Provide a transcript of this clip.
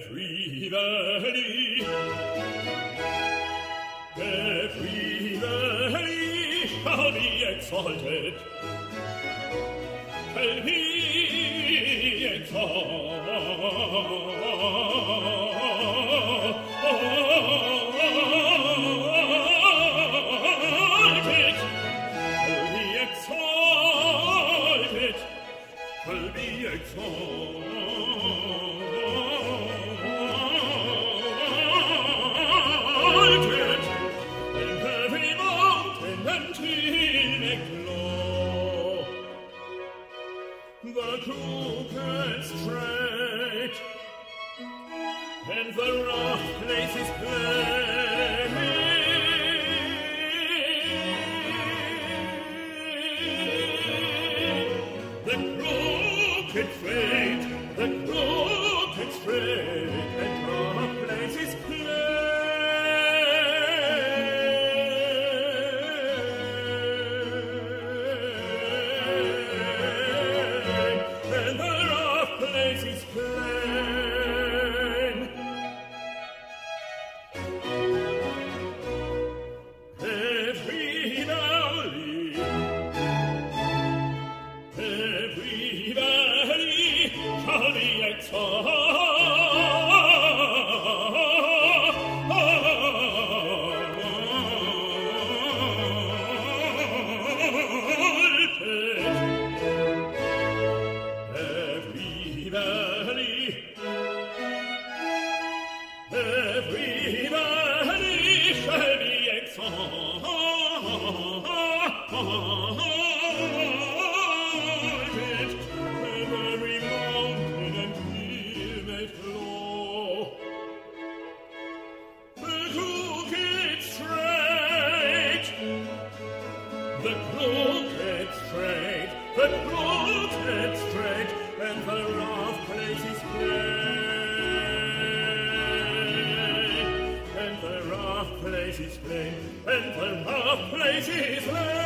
every valley shall be exalted, shall be the crooked straight, and the rough places plain. The crooked straight, and rough places plain. Every valley shall be exalted, and every mountain and hill made low. The crooked straight, and the rough places plain, and the rough places plain.